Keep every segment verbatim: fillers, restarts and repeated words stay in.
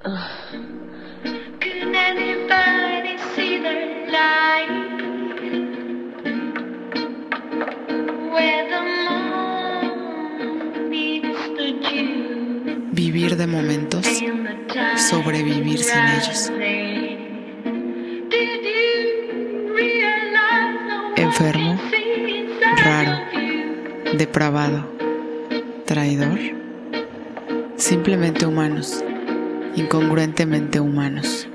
Can anybody see the light where the moon meets the dew? Vivir de momentos, sobrevivir sin ellos. Enfermo, raro, depravado, traidor. Simplemente humanos, incongruentemente humanos.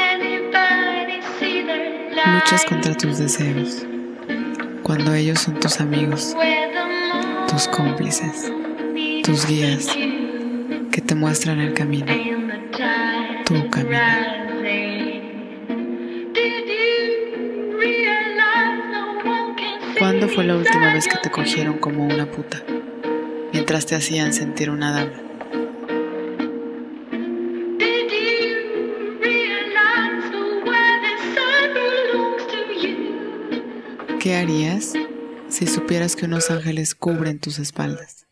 Luchas contra tus deseos, cuando ellos son tus amigos, tus cómplices, tus guías, que te muestran el camino, tu camino. ¿Cuándo fue la última vez que te cogieron como una puta, mientras te hacían sentir una dama? ¿Qué harías si supieras que unos ángeles cubren tus espaldas?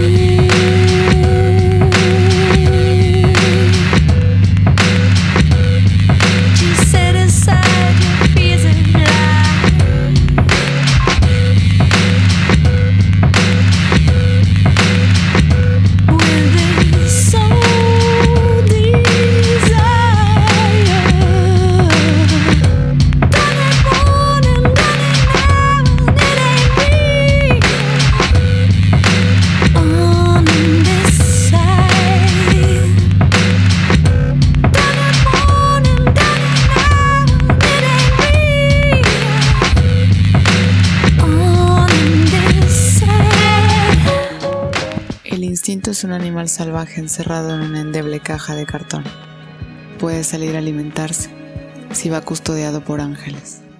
El instinto es un animal salvaje encerrado en una endeble caja de cartón. Puede salir a alimentarse si va custodiado por ángeles.